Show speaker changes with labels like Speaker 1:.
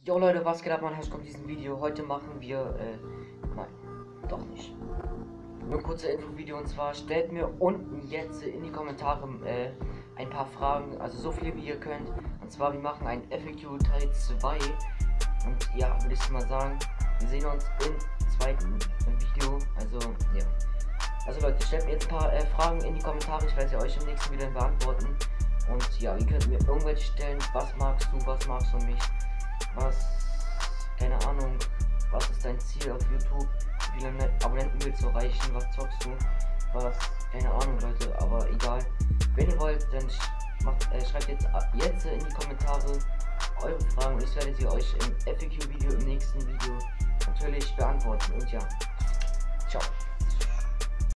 Speaker 1: Jo Leute, was geht ab, mein kommt diesem Video. Heute machen wir, nein, doch nicht. Nur ein kurzes Infovideo, und zwar stellt mir unten jetzt in die Kommentare ein paar Fragen, also so viel wie ihr könnt. Und zwar, wir machen ein FAQ Teil 2. Und ja, würde ich mal sagen, wir sehen uns im zweiten Video. Also, ja. Also Leute, stellt mir jetzt ein paar Fragen in die Kommentare. Ich werde sie euch im nächsten Video beantworten. Und ja, ihr könnt mir irgendwelche stellen. Was magst du nicht? Was, keine Ahnung, was ist dein Ziel auf YouTube? Wie viele Abonnenten willst du erreichen? Was zockst du? Was, keine Ahnung Leute, aber egal. Wenn ihr wollt, dann schreibt jetzt in die Kommentare eure Fragen und ich werde sie euch im FAQ-Video im nächsten Video natürlich beantworten. Und ja, ciao.